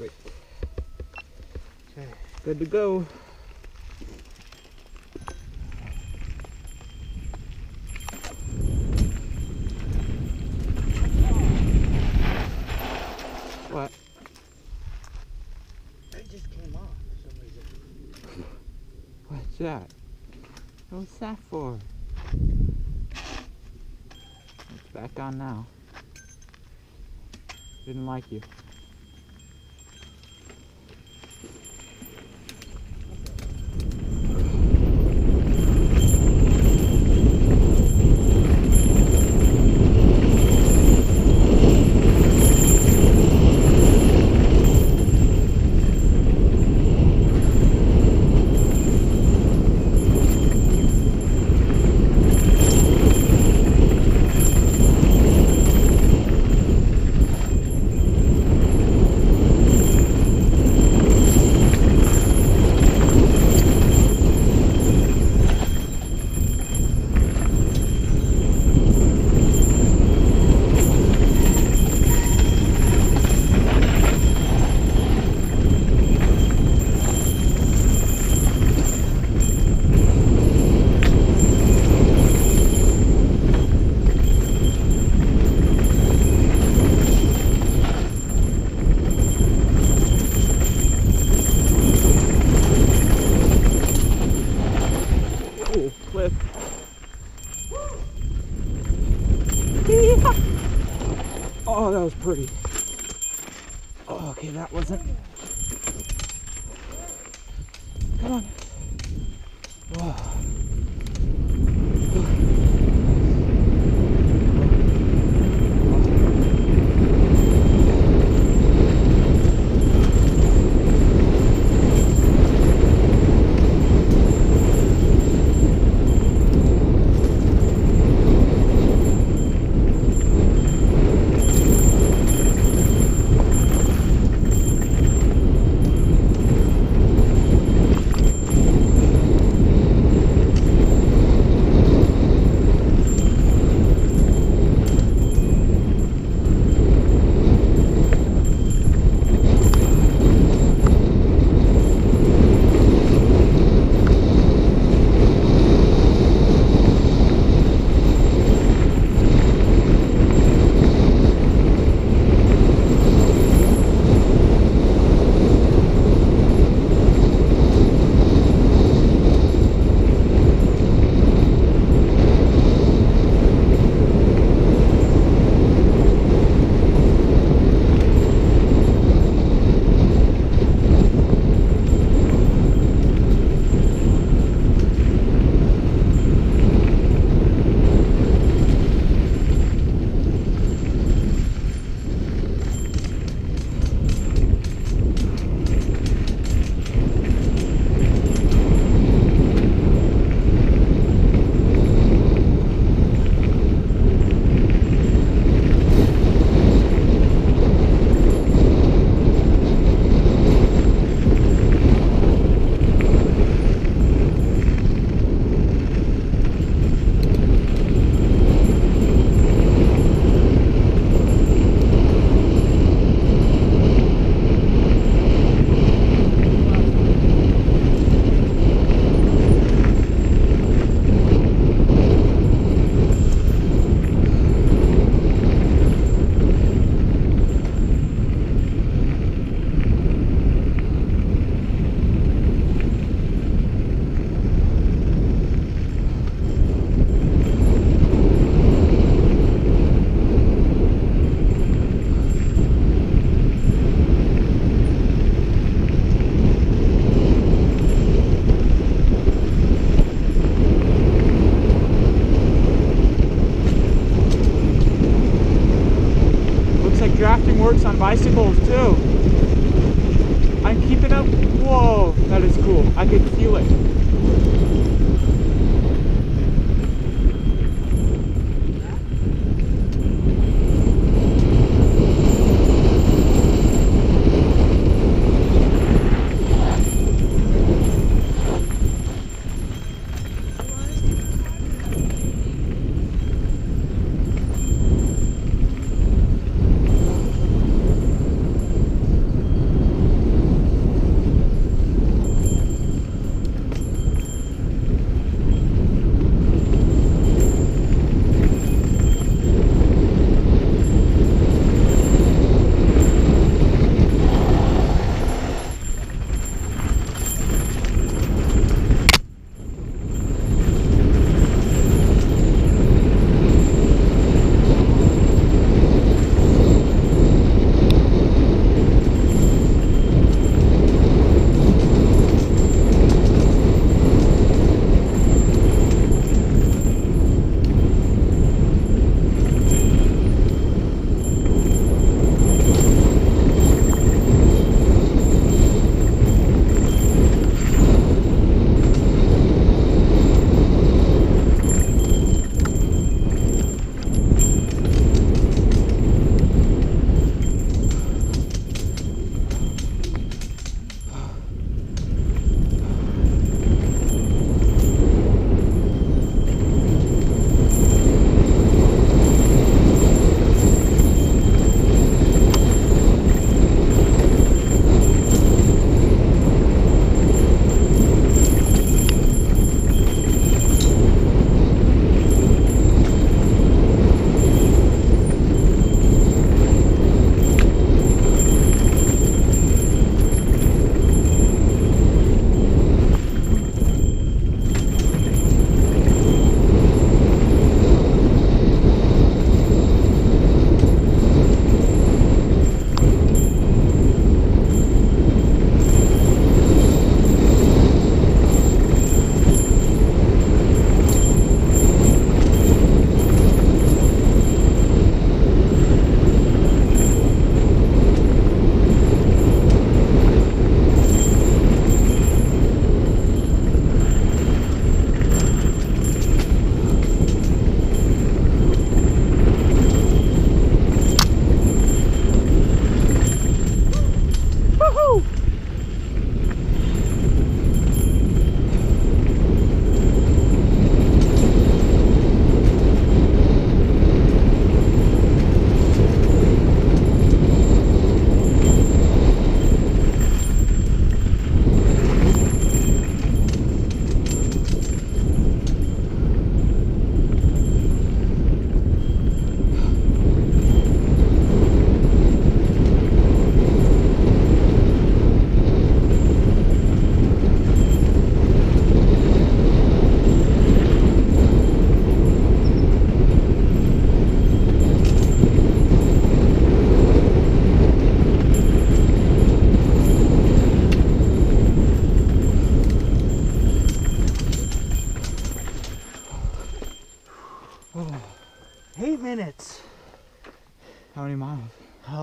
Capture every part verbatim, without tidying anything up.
Great. Okay, good to go. What? It just came off for some reason. What's that? What's that for? It's back on now. Didn't like you. Cliff. Oh, that was pretty. Oh, okay, that wasn't. Come on. Oh. Drafting works on bicycles too. I'm keeping up. Whoa, that is cool. I can feel it.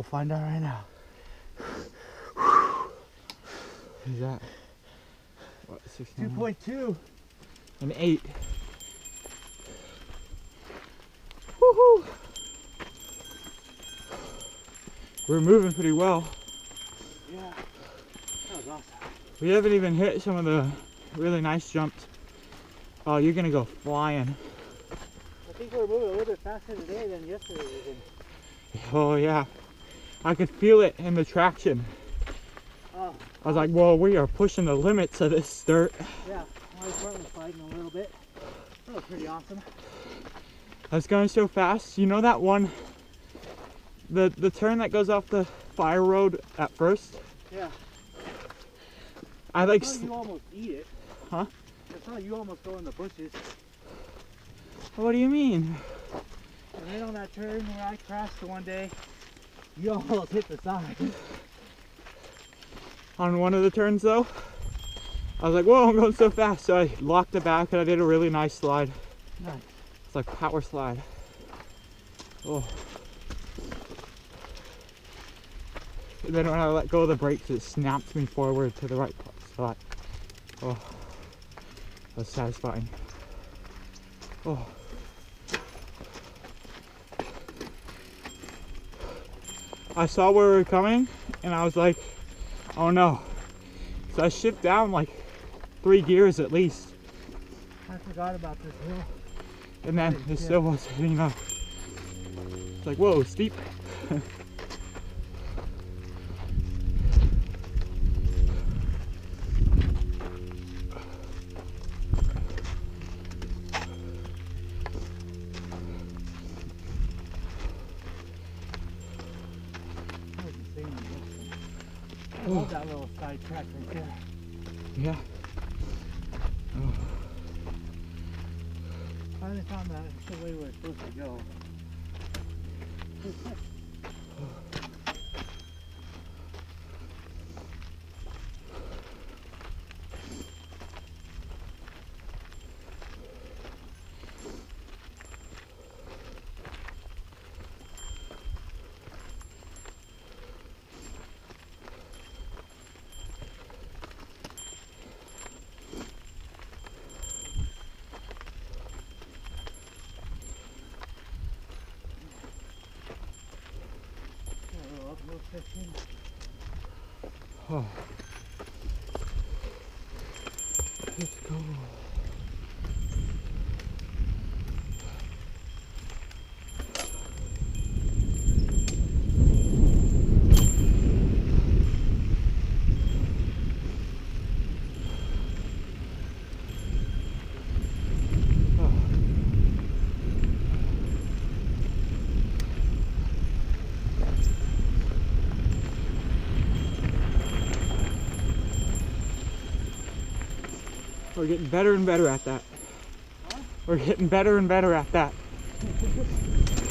We'll find out right now. Is that what, two point two. An eight. Woohoo! We're moving pretty well. Yeah, that was awesome. We haven't even hit some of the really nice jumps. Oh, you're gonna go flying. I think we're moving a little bit faster today than yesterday even. Oh yeah, I could feel it in the traction. Oh, I was like, whoa, we are pushing the limits of this dirt. yeah, my front was fighting a little bit. That was pretty awesome. I was going so fast. You know that one, the the turn that goes off the fire road at first? Yeah. I like. I saw you almost eat it. Huh? I saw you almost go in the bushes. What do you mean? And right on that turn where I crashed the one day, you almost hit the side. On one of the turns though, I was like, whoa, I'm going so fast. So I locked it back and I did a really nice slide. Nice. It's like power slide. Oh. And then when I let go of the brakes, it snapped me forward to the right spot. Oh, that was satisfying. Oh. I saw where we were coming and I was like, oh no. So I shift down like three gears at least. I forgot about this hill. And then it still wasn't enough. It's like, whoa, steep. I love that little side track right there. Yeah. Oh. Finally found that it's the way we're supposed to go. Oh. Let's go. We're getting better and better at that. Huh? We're getting better and better at that.